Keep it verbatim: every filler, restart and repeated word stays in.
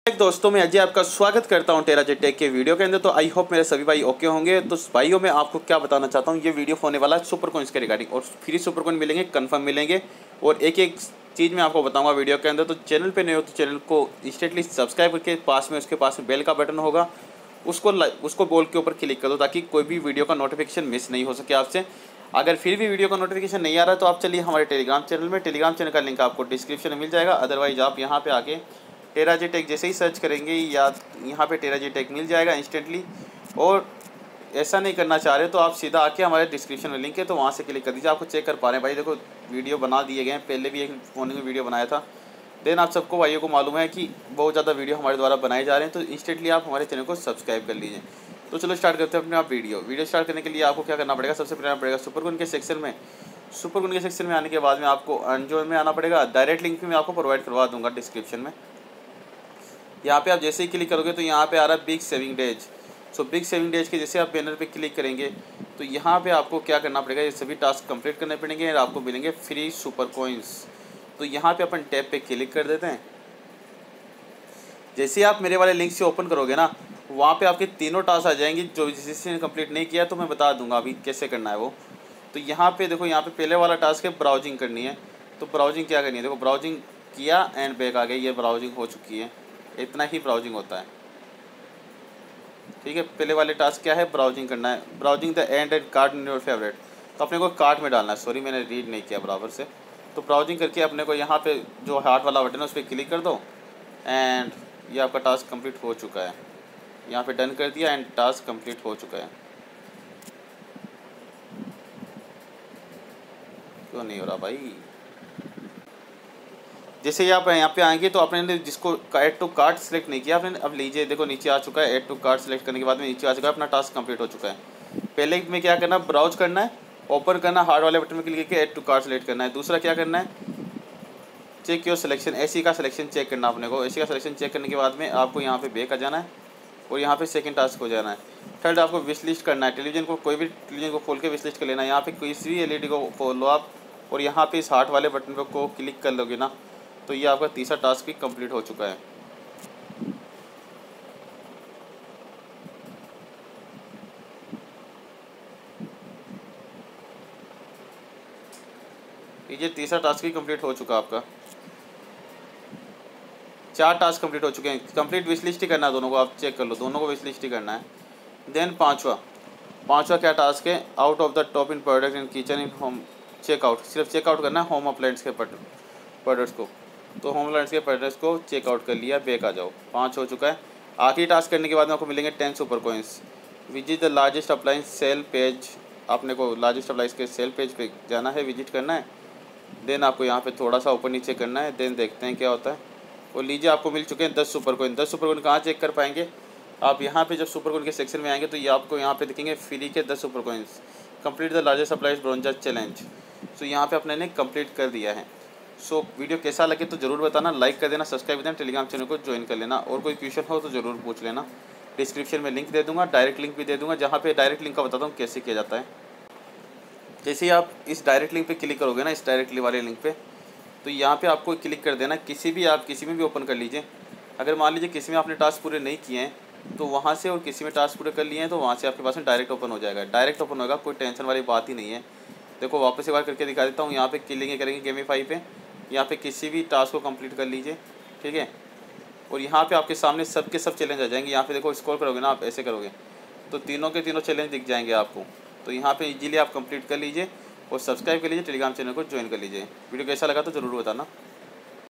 दोस्तों मैं अजय आपका स्वागत करता हूं टेराजेट टेक के वीडियो के अंदर। तो आई होप मेरे सभी भाई ओके होंगे। तो भाइयों मैं आपको क्या बताना चाहता हूं, ये वीडियो होने वाला है सुपर कॉइन्स के रिगार्डिंग, और फ्री सुपर कॉइन मिलेंगे, कंफर्म मिलेंगे, और एक एक चीज़ मैं आपको बताऊंगा वीडियो के अंदर। तो चैनल पे नए हो तो चैनल को इंस्टेंटली सब्सक्राइब करके पास में उसके पास में बेल का बटन होगा, उसको उसको बोल के ऊपर क्लिक कर दो ताकि कोई भी वीडियो का नोटिफिकेशन मिस नहीं हो सके आपसे। अगर फिर भी वीडियो का नोटिफिकेशन नहीं आ रहा है तो आप चलिए हमारे टेलीग्राम चैनल में, टेलीग्राम चैनल का लिंक आपको डिस्क्रिप्शन में मिल जाएगा। अदरवाइज आप यहाँ पे आके टेराजेट टेक जैसे ही सर्च करेंगे या यहाँ पे टेराजेट टेक मिल जाएगा इंस्टेंटली। और ऐसा नहीं करना चाह रहे तो आप सीधा आके हमारे डिस्क्रिप्शन में लिंक है तो वहाँ से क्लिक कर दीजिए। आपको चेक कर पा रहे हैं भाई, देखो वीडियो बना दिए गए हैं, पहले भी एक मॉर्निंग में वीडियो बनाया था। देन आप सबको भाइयों को मालूम है कि बहुत ज़्यादा वीडियो हमारे द्वारा बनाए जा रहे हैं, तो इंस्टेंटली आप हमारे चैनल को सब्सक्राइब कर लीजिए। तो चलो स्टार्ट करते हैं अपने आप वीडियो वीडियो स्टार्ट करने के लिए आपको क्या करना पड़ेगा, सबसे पहले आना पड़ेगा सुपर कॉइन के सेक्शन में। सुपर कॉइन के सेक्शन में आने के बाद में आपको अर्न में आना पड़ेगा। डायरेक्ट लिंक भी मैं आपको प्रोवाइड करवा दूंगा डिस्क्रिप्शन में। यहाँ पे आप जैसे ही क्लिक करोगे तो यहाँ पे आ रहा है big saving days. So big saving days के जैसे आप बैनर पे क्लिक करेंगे तो यहाँ पे आपको क्या करना पड़ेगा, ये सभी टास्क कंप्लीट करने पड़ेंगे और आपको मिलेंगे फ्री सुपर कॉइन्स। तो यहाँ पे अपन टैब पे क्लिक कर देते हैं। जैसे आप मेरे वाले लिंक से ओपन करोगे ना, वहाँ पे आपके तीनों टास्क आ जाएंगे। जो जिसने कंप्लीट नहीं किया तो मैं बता दूंगा अभी कैसे करना है वो। तो यहाँ पे देखो, यहाँ पे पहले वाला टास्क है ब्राउजिंग करनी है। तो ब्राउजिंग क्या करनी है, देखो ब्राउजिंग किया एंड बैक आ गया, ये ब्राउजिंग हो चुकी है। इतना ही ब्राउजिंग होता है, ठीक है। पहले वाले टास्क क्या है, ब्राउजिंग करना है। Browsing the end and cart in your favourite, तो अपने को कार्ट में डालना है। सॉरी मैंने रीड नहीं किया बराबर से। तो ब्राउजिंग करके अपने को यहाँ पे जो हार्ट वाला बटन है उस पर क्लिक कर दो एंड ये आपका टास्क कंप्लीट हो चुका है। यहाँ पे डन कर दिया एंड टास्क कंप्लीट हो चुका है। क्यों नहीं हो रहा भाई। जैसे ही आप यहाँ पे आएंगे तो आपने जिसको ऐड टू कार्ट सेलेक्ट नहीं किया आपने, अब लीजिए देखो नीचे आ चुका है। ऐड टू कार्ट सेलेक्ट करने के बाद में नीचे आ चुका है, अपना टास्क कंप्लीट हो चुका है। पहले में क्या करना, ब्राउज करना है, ओपन करना, हार्ड वाले बटन में क्लिक करके ऐड टू कार्ट सेलेक्ट करना है। दूसरा क्या करना है, चेक योर सिलेक्शन, एसी का सिलेक्शन चेक करना अपने को। एसी का सिलेक्शन चेक करने के बाद में आपको यहाँ पे बैक आ जाना है और यहाँ पे सेकंड टास्क हो जाना है। थर्ड आपको विश लिस्ट करना है। टेलीविजन को, कोई भी टेलीविजन को खोल के विश लिस्ट कर लेना है। यहाँ पे किसी भी एलईडी को खोल लो आप और यहाँ पे इस हार्ट वाले बटन को क्लिक कर लोगे ना, तो ये आपका तीसरा टास्क भी कंप्लीट हो चुका है। ये तीसरा टास्क भी कंप्लीट हो चुका आपका। चार टास्क कंप्लीट हो चुके हैं। कंप्लीट विश लिस्ट ही करना है दोनों को, आप चेक कर लो, दोनों को विश लिस्ट ही करना है। देन पांचवा पांचवा क्या टास्क है, out of the top in product in kitchen in home checkout. सिर्फ चेकआउट करना है होम अप्लायंस के प्रोडक्ट्स को। तो होम अप्लायंस के प्रोडक्ट्स को चेकआउट कर लिया, बैक आ जाओ। पाँच हो चुका है। आखिरी टास्क करने के बाद में आपको मिलेंगे ten super coins. Visit the largest appliance sale page, आपने को लार्जेस्ट अप्लायंस के सेल पेज पे जाना है, विजिट करना है। देन आपको यहाँ पे थोड़ा सा ऊपर नीचे करना है। देन देखते हैं क्या होता है। और लीजिए आपको मिल चुके हैं दस सुपर कॉइन। दस सुपर कॉइन कहाँ चेक कर पाएंगे आप, यहाँ पे जब सुपर कॉइन के सेक्शन में आएंगे तो ये आपको यहाँ पे दिखेंगे फ्री के दस super coins. Complete the largest appliance bonanza challenge. So यहाँ पे अपने ने कंप्लीट कर दिया है। सो so, वीडियो कैसा लगे तो ज़रूर बताना, लाइक कर देना, सब्सक्राइब कर देना, टेलीग्राम चैनल को ज्वाइन कर लेना। और कोई क्वेश्चन हो तो ज़रूर पूछ लेना। डिस्क्रिप्शन में लिंक दे दूँगा, डायरेक्ट लिंक भी दे दूँगा, जहाँ पे डायरेक्ट लिंक का बताता हूँ कैसे किया जाता है। जैसे ही आप इस डायरेक्ट लिंक पे क्लिक करोगे ना, इस डायरेक्टली वाले लिंक पे, तो यहाँ पे आपको क्लिक कर देना। किसी भी आप किसी में भी ओपन कर लीजिए। अगर मान लीजिए किसी में आपने टास्क पूरे नहीं किए हैं तो वहाँ से, और किसी में टास्क पूरे कर लिए हैं तो वहाँ से आपके पास में डायरेक्ट ओपन हो जाएगा। डायरेक्ट ओपन होगा, कोई टेंशन वाली बात ही नहीं है। देखो वापस एक बार करके दिखा देता हूँ। यहाँ पे क्लिक करेंगे गेमीफाई पे, यहाँ पे किसी भी टास्क को कंप्लीट कर लीजिए, ठीक है। और यहाँ पे आपके सामने सब के सब चैलेंज आ जाएंगे। यहाँ पे देखो स्क्रॉल करोगे ना, आप ऐसे करोगे तो तीनों के तीनों चैलेंज दिख जाएंगे आपको। तो यहाँ पे इजीली आप कंप्लीट कर लीजिए और सब्सक्राइब कर लीजिए, टेलीग्राम चैनल को ज्वाइन कर लीजिए। वीडियो कैसा लगा तो ज़रूर बताना।